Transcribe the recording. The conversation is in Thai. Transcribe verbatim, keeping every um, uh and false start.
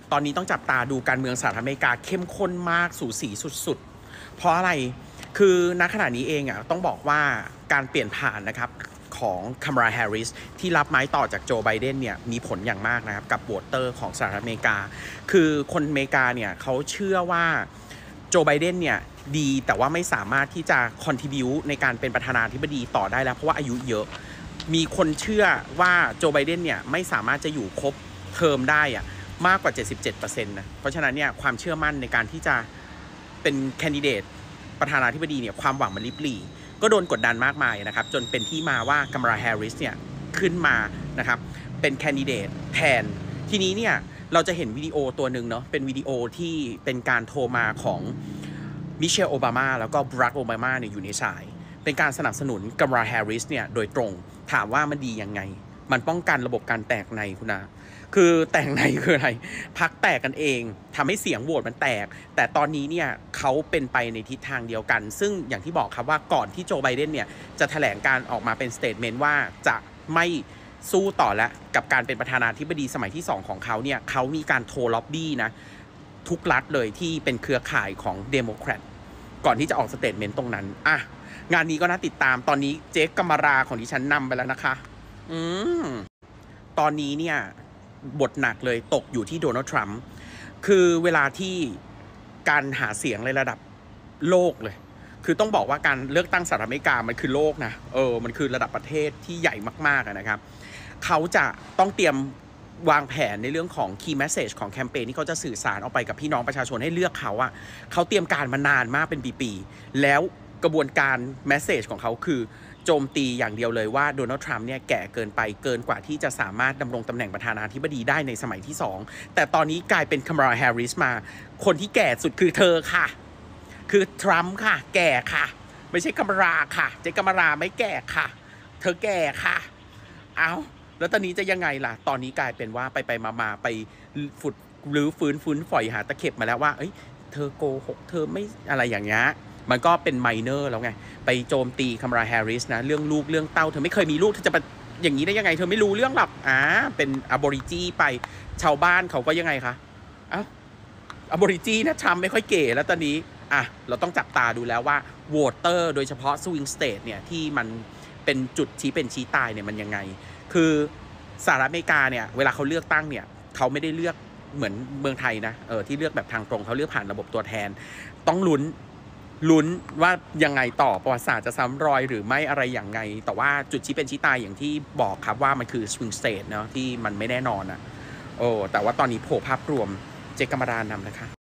ตอนนี้ต้องจับตาดูการเมืองสหรัฐอเมริกาเข้มข้นมากสูสีสุดๆเพราะอะไรคือณขณะนี้เองอ่ะต้องบอกว่าการเปลี่ยนผ่านนะครับของคัมราแฮร์ริสที่รับไม้ต่อจากโจไบเดนเนี่ยมีผลอย่างมากนะครับกับโหวตเตอร์ของสหรัฐอเมริกาคือคนอเมริกาเนี่ยเขาเชื่อว่าโจไบเดนเนี่ยดีแต่ว่าไม่สามารถที่จะคอนทิบิวในการเป็นประธานาธิบดีต่อได้แล้วเพราะว่าอายุเยอะมีคนเชื่อว่าโจไบเดนเนี่ยไม่สามารถจะอยู่ครบเทอมได้อะมากกว่า เจ็ดสิบเจ็ดเปอร์เซ็นต์ นะเพราะฉะนั้นเนี่ยความเชื่อมั่นในการที่จะเป็นแคนดิเดตประธานาธิบดีเนี่ยความหวังมันลิบหลี่ก็โดนกดดันมากมายนะครับจนเป็นที่มาว่าคัมราแฮร์ริสเนี่ยขึ้นมานะครับเป็นแคนดิเดตแทนทีนี้เนี่ยเราจะเห็นวิดีโอตัวหนึ่งเนาะเป็นวิดีโอที่เป็นการโทรมาของมิเชลโอบามาแล้วก็บรักโอบามาเนี่ยอยู่ในสายเป็นการสนับสนุนคัมราแฮร์ริสเนี่ยโดยตรงถามว่ามันดียังไงมันป้องกันระบบการแตกในคุณนะคือแตกในคืออะไรพรรคแตกกันเองทำให้เสียงโหวตมันแตกแต่ตอนนี้เนี่ยเขาเป็นไปในทิศทางเดียวกันซึ่งอย่างที่บอกครับว่าก่อนที่โจไบเดนเนี่ยจะแถลงการออกมาเป็นสเตทเมนต์ว่าจะไม่สู้ต่อแล้วกับการเป็นประธานาธิบดีสมัยที่สองของเขาเนี่ยเขามีการโทรล็อบบี้นะทุกรัฐเลยที่เป็นเครือข่ายของเดโมแครตก่อนที่จะออกสเตทเมนต์ตรงนั้นอ่ะงานนี้ก็น่าติดตามตอนนี้เจ๊กัมมาราของดิฉันนำไปแล้วนะคะอืมตอนนี้เนี่ยบทหนักเลยตกอยู่ที่โดนัลด์ทรัมป์คือเวลาที่การหาเสียงในระดับโลกเลยคือต้องบอกว่าการเลือกตั้งสหรัฐอเมริกามันคือโลกนะเออมันคือระดับประเทศที่ใหญ่มากๆนะครับเขาจะต้องเตรียมวางแผนในเรื่องของ key message ของแคมเปญที่เขาจะสื่อสารออกไปกับพี่น้องประชาชนให้เลือกเขาอะเขาเตรียมการมานานมากเป็นปีๆแล้วกระบวนการ message ของเขาคือโจมตีอย่างเดียวเลยว่าโดนัลด์ทรัมป์เนี่ยแก่เกินไปเกินกว่าที่จะสามารถดำรงตำแหน่งประธานาธิบดีได้ในสมัยที่สองแต่ตอนนี้กลายเป็นคัมราแฮร์ริสมาคนที่แก่สุดคือเธอค่ะคือทรัมป์ค่ะแก่ค่ะไม่ใช่คัมราค่ะเจ๊คัมราไม่แก่ค่ะเธอแก่ค่ะเอาแล้วตอนนี้จะยังไงล่ะตอนนี้กลายเป็นว่าไปไปมามาไปฝุดหรือฟื้นฟื้นฝอยหาตะเข็บมาแล้วว่าเอ้ยเธอโกหกเธอไม่อะไรอย่างเงี้ยมันก็เป็นไมเนอร์แล้วไงไปโจมตีคัมราแฮร์ริสนะเรื่องลูกเรื่องเต้าเธอไม่เคยมีลูกเธอจะมาอย่างนี้ได้ยังไงเธอไม่รู้เรื่องหรอกอ่าเป็นอบอริจีไปชาวบ้านเขาก็ยังไงคะอ้าวอบอริจีนะทรัมป์ไม่ค่อยเก๋แล้วตอนนี้อ่ะเราต้องจับตาดูแล้วว่าโหวตเตอร์โดยเฉพาะสวิงสเตทเนี่ยที่มันเป็นจุดชี้เป็นชี้ตายเนี่ยมันยังไงคือสหรัฐอเมริกาเนี่ยเวลาเขาเลือกตั้งเนี่ยเขาไม่ได้เลือกเหมือนเมืองไทยนะเออที่เลือกแบบทางตรงเขาเลือกผ่านระบบตัวแทนต้องลุ้นลุ้นว่ายังไงต่อประวัติศาสตร์จะซ้ำรอยหรือไม่อะไรอย่างไงแต่ว่าจุดชี้เป็นชี้ตายอย่างที่บอกครับว่ามันคือ swing state เนาะที่มันไม่แน่นอนนะโอ้แต่ว่าตอนนี้โผล่ภาพรวมเจกัมมารานำนะคะ